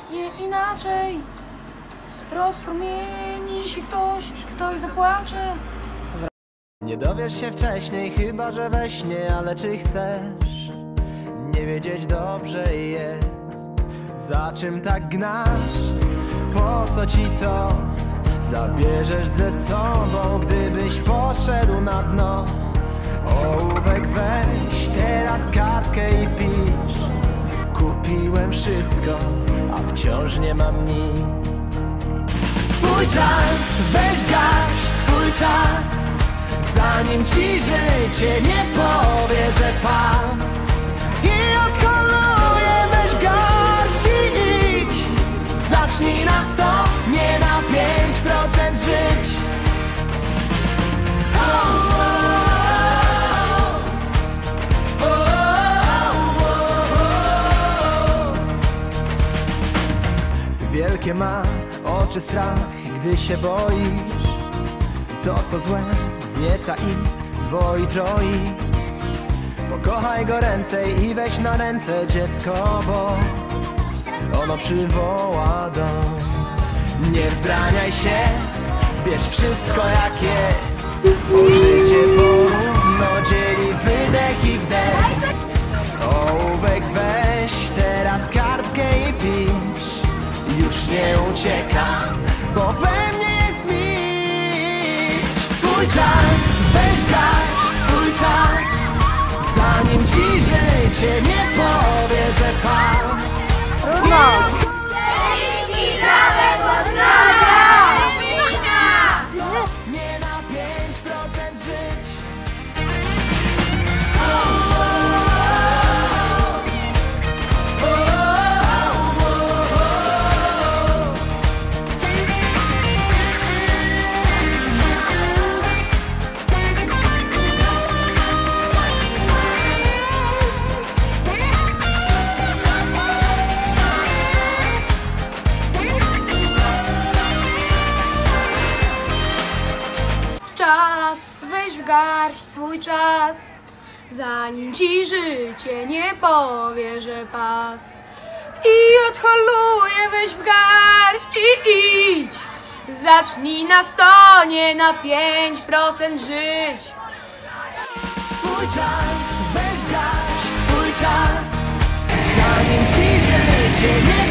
nie inaczej. Rozpromieni się ktoś zapłacze. Nie dowiesz się wcześniej, chyba że we śnie, ale czy chcesz nie wiedzieć dobrze jest? Za czym tak gnasz? Po co ci to? Zabierzesz ze sobą, gdybyś poszedł na dno. Ołówek weź, teraz kartkę i pisz. Kupiłem wszystko, a wciąż nie mam nic. Swój czas, weź gaś, swój czas, zanim ci życie nie powie, że pas. I odholuje, weź w garść i idź. Zacznij na 100, nie na 5% żyć. Wielkie ma oczy strach, gdy się boisz. To co złe wznieca i dwoi, troi. Pokochaj go ręcej i weź na ręce dziecko, bo ono przywoła dom. Nie wzbraniaj się, bierz wszystko jak jest, bo życie porówno dzieli wydech i wdech. Ołówek weź, teraz kartkę i pisz. Już nie uciekam, bo we mnie jest mistrz. Swój czas, weź gaś, swój czas, zanim ci życie nie powie, że pas. Nie na 5% żyć. Czas, weź w garść swój czas, zanim ci życie nie powie, że pas. I odholuje, weź w garść i idź. Zacznij na 100, nie na 5% żyć. Swój czas, weź gaś, swój czas, zanim ci życie nie